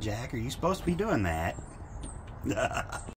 Jack. Are you supposed to be doing that?